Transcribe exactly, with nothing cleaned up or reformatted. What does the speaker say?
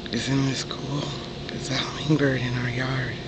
Isn't this cool? There's a hummingbird in our yard.